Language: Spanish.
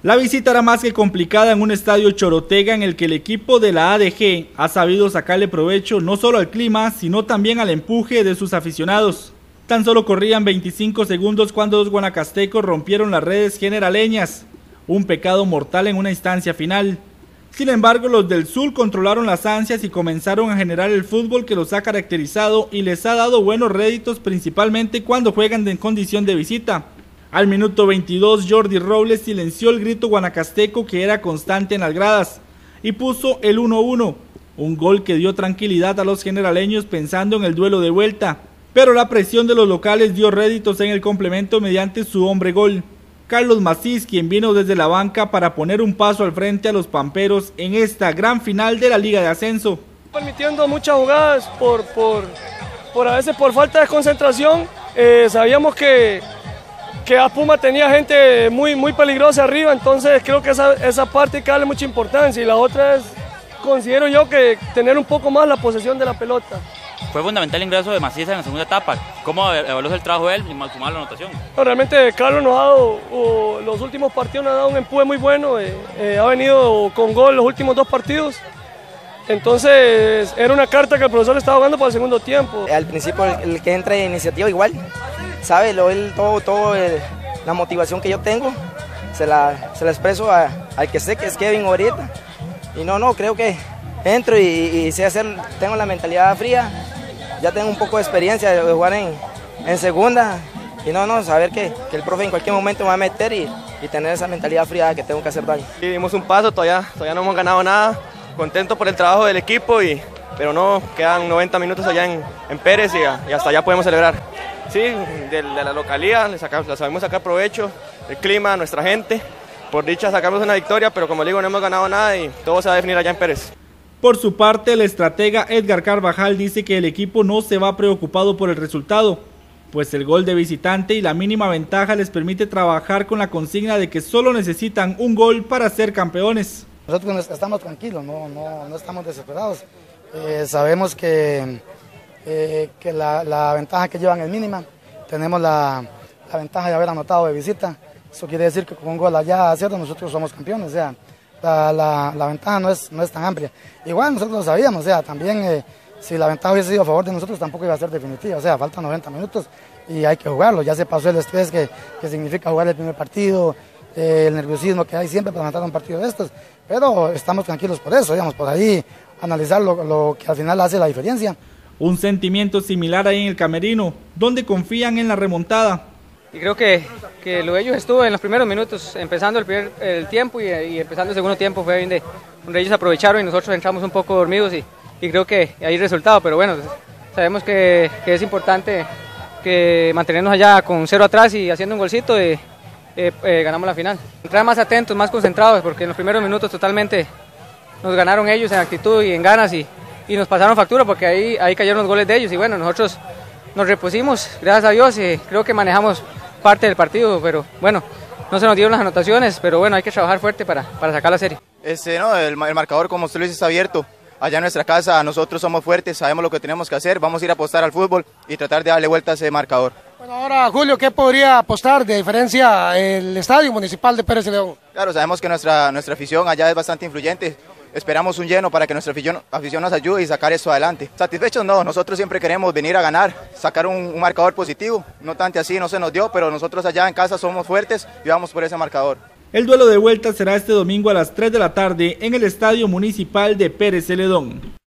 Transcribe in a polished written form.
La visita era más que complicada en un estadio Chorotega en el que el equipo de la ADG ha sabido sacarle provecho no solo al clima, sino también al empuje de sus aficionados. Tan solo corrían 25 segundos cuando los guanacastecos rompieron las redes generaleñas, un pecado mortal en una instancia final. Sin embargo, los del sur controlaron las ansias y comenzaron a generar el fútbol que los ha caracterizado y les ha dado buenos réditos, principalmente cuando juegan en condición de visita. Al minuto 22, Jordi Robles silenció el grito guanacasteco que era constante en las gradas y puso el 1-1, un gol que dio tranquilidad a los generaleños pensando en el duelo de vuelta, pero la presión de los locales dio réditos en el complemento mediante su hombre gol, Carlos Macís, quien vino desde la banca para poner un paso al frente a los pamperos en esta gran final de la Liga de Ascenso. Permitiendo muchas jugadas a veces por falta de concentración, sabíamos que a Puma tenía gente muy peligrosa arriba, entonces creo que esa parte hay que darle mucha importancia, y la otra es, considero yo, que tener un poco más la posesión de la pelota. Fue fundamental el ingreso de Macías en la segunda etapa. ¿Cómo evaluó el trabajo de él y sumar la anotación? Realmente Carlos nos ha dado, los últimos partidos nos ha dado un empuje muy bueno, ha venido con gol los últimos 2 partidos. Entonces era una carta que el profesor estaba jugando para el segundo tiempo. Al principio el que entra en iniciativa igual, sabe, la motivación que yo tengo, se la expreso al que sé que es Kevin ahorita. Y no, creo que entro y sé hacer, tengo la mentalidad fría, ya tengo un poco de experiencia de jugar en segunda. Y saber que el profe en cualquier momento me va a meter y tener esa mentalidad fría que tengo que hacer daño. Y dimos un paso, todavía no hemos ganado nada. Contento por el trabajo del equipo, pero no, quedan 90 minutos allá en Pérez y hasta allá podemos celebrar. Sí, de la localía, le sabemos sacar provecho, el clima, nuestra gente. Por dicha sacamos una victoria, pero como digo, no hemos ganado nada y todo se va a definir allá en Pérez. Por su parte, el estratega Edgar Carvajal dice que el equipo no se va preocupado por el resultado, pues el gol de visitante y la mínima ventaja les permite trabajar con la consigna de que solo necesitan un gol para ser campeones. Nosotros estamos tranquilos, no estamos desesperados. Sabemos que la ventaja que llevan es mínima. Tenemos la ventaja de haber anotado de visita. Eso quiere decir que con un gol allá a cierto nosotros somos campeones. O sea, la ventaja no es tan amplia. Igual nosotros lo sabíamos, o sea, también si la ventaja hubiese sido a favor de nosotros tampoco iba a ser definitiva. O sea, faltan 90 minutos y hay que jugarlo. Ya se pasó el estrés que significa jugar el primer partido, el nerviosismo que hay siempre para matar un partido de estos, pero estamos tranquilos por eso, digamos, por ahí analizar lo que al final hace la diferencia. Un sentimiento similar ahí en el camerino, donde confían en la remontada. Y creo que lo de ellos estuvo en los primeros minutos, empezando el tiempo y empezando el segundo tiempo fue bien donde ellos aprovecharon y nosotros entramos un poco dormidos y creo que hay resultado, pero bueno, sabemos que es importante que mantenernos allá con 0 atrás y haciendo un golcito ganamos la final. Entrar más atentos, más concentrados, porque en los primeros minutos totalmente nos ganaron ellos en actitud y en ganas y nos pasaron factura porque ahí cayeron los goles de ellos y bueno, nosotros nos repusimos, gracias a Dios, y creo que manejamos parte del partido, pero bueno, no se nos dieron las anotaciones, pero bueno, hay que trabajar fuerte para sacar la serie. El marcador, como usted lo dice, está abierto. Allá en nuestra casa nosotros somos fuertes, sabemos lo que tenemos que hacer, vamos a ir a apostar al fútbol y tratar de darle vuelta a ese marcador. Bueno, ahora Julio, ¿qué podría apostar de diferencia el Estadio Municipal de Pérez Celedón? Claro, sabemos que nuestra afición allá es bastante influyente, esperamos un lleno para que nuestra afición nos ayude y sacar esto adelante. Satisfechos no, nosotros siempre queremos venir a ganar, sacar un marcador positivo, no tanto así, no se nos dio, pero nosotros allá en casa somos fuertes y vamos por ese marcador. El duelo de vuelta será este domingo a las 3 de la tarde en el Estadio Municipal de Pérez Celedón.